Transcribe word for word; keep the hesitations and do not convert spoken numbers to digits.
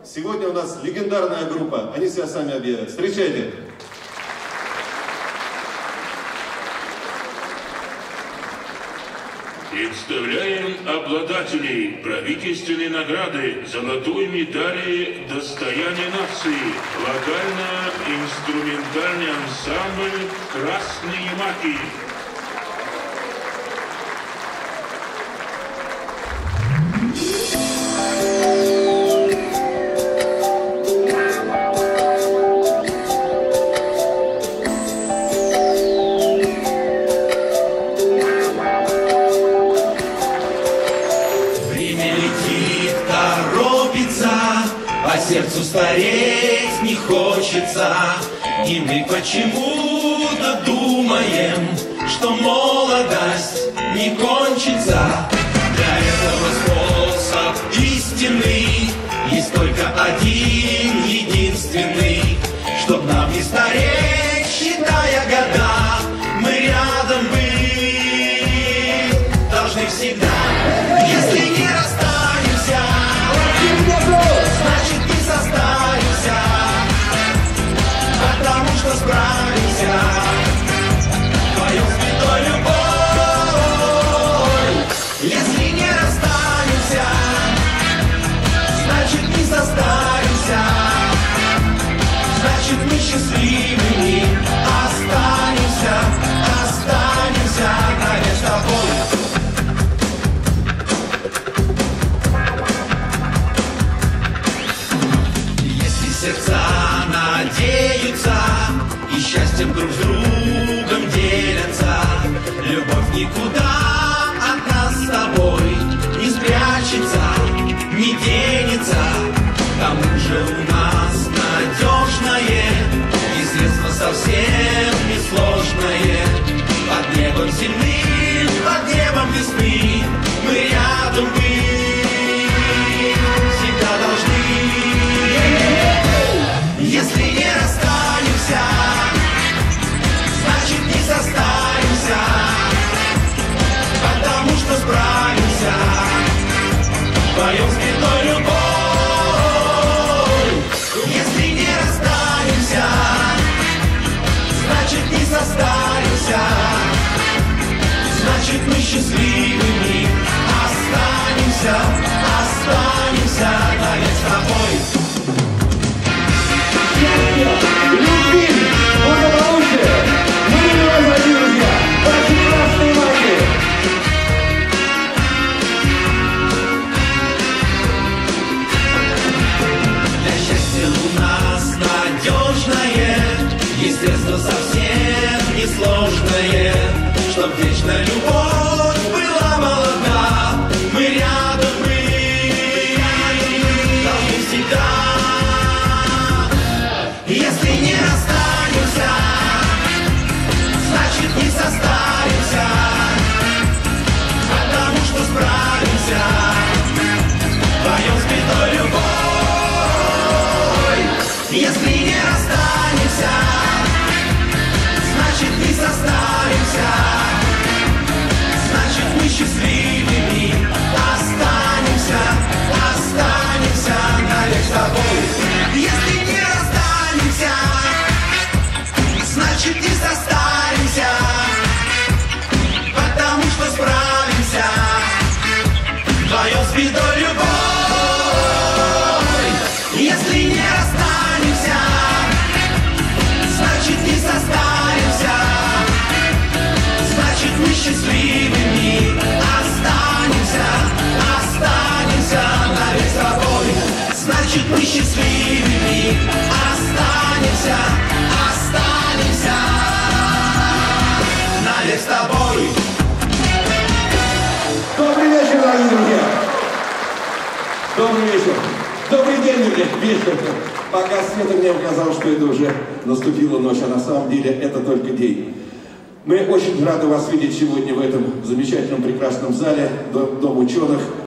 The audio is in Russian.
Сегодня у нас легендарная группа. Они себя сами объявят. Встречайте. Представляем обладателей правительственной награды золотой медали «Достояние нации». Вокально-инструментальный ансамбль «Красные маки». По сердцу стареть не хочется, и мы почему-то думаем, что молодость не кончится. Для этого способ истинный есть только один, единственный. Чтоб нам не стареть, считая года, мы рядом быть должны всегда. Если не расстанемся, значит не состаримся, потому что справимся вдвоем с бедой любовь. Если не расстанемся, значит не состаримся, значит мы счастливыми останемся, останемся навек с тобой. Сердца надеются и счастьем друг с другом делятся. Любовь никуда от нас с тобой не спрячется, не денется. К тому же у нас надежное и средство совсем несложное. Под небом земли, под небом весны мы рядом быть всегда должны. Если не расстанемся, значит не состаримся, потому что справимся вдвоем с бедой любовь. Если не расстанемся, значит не состаримся, значит мы счастливыми останемся, останемся навек с тобой. Любви, благополучия! Мы, дорогие друзья, ваши красные маки! Для счастья у нас надежное, естественно, совсем несложное. Чтоб вечная любовь была молода, мы рядом быть должны всегда. Если не расстанемся, значит не состаримся, потому что справимся вдвоем с бедой любовь. Если не расстанемся, значит не состаримся, значит мы счастливыми останемся, останемся навек с тобой. Если не расстанемся, значит не состаримся, потому что справимся вдвоем с бедой любовь. Если не расстанемся, значит не состаримся, значит мы счастливыми останемся, останемся навек с тобой. Значит мы счастливыми останемся, останемся навек с тобой. Добрый вечер, дорогие друзья! Добрый вечер! Добрый день, вечер! Пока Света мне казалось, что это уже наступила ночь, а на самом деле это только день. Мы очень рады вас видеть сегодня в этом замечательном, прекрасном зале Дом ученых.